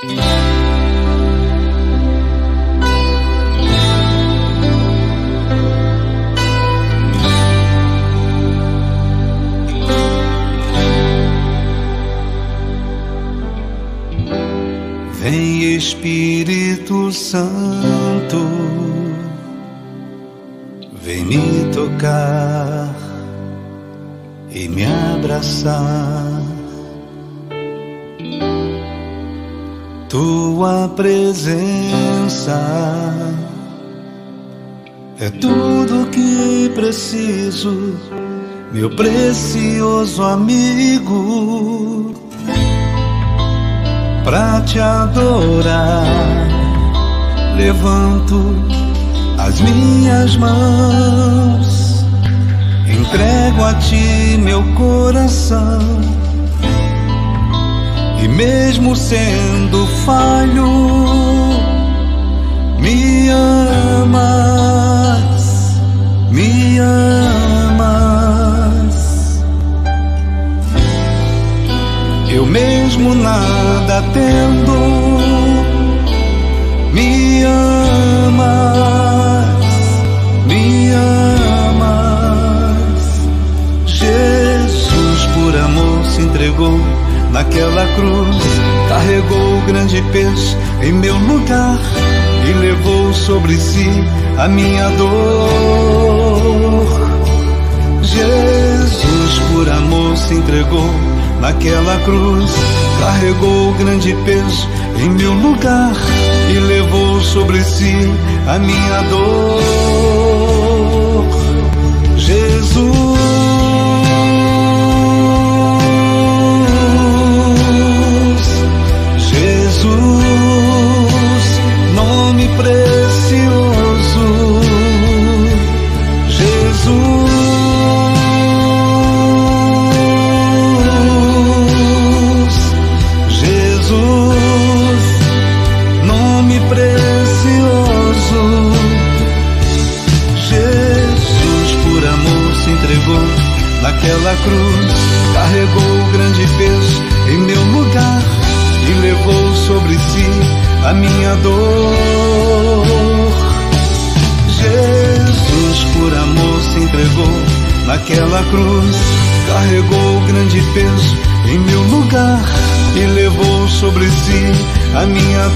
Vem Espírito Santo, vem me tocar e me abraçar. Tua presença é tudo que preciso, meu precioso amigo, pra te adorar. Levanto as minhas mãos, entrego a ti meu coração, e mesmo sendo falho, me amas, me amas. Eu mesmo nada tendo, me amas, me amas. Jesus por amor se entregou naquela cruz, carregou o grande peso em meu lugar e levou sobre si a minha dor. Jesus por amor se entregou naquela cruz, carregou o grande peso em meu lugar e levou sobre si a minha dor. Jesus, Jesus, nome precioso, Jesus. Naquela cruz, carregou o grande peso em meu lugar e levou sobre si a minha dor. Jesus por amor se entregou naquela cruz, carregou o grande peso em meu lugar e levou sobre si a minha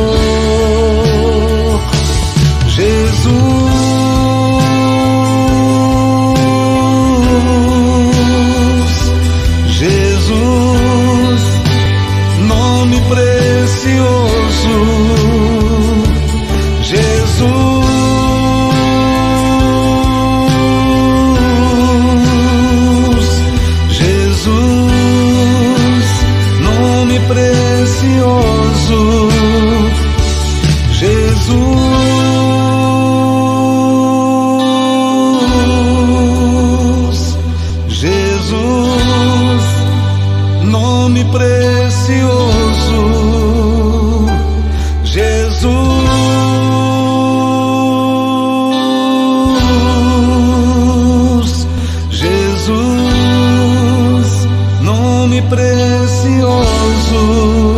dor. Jesus, Jesus, nome precioso, Jesus, Jesus, nome precioso, Jesus. Nome precioso, Jesus, Jesus, nome precioso.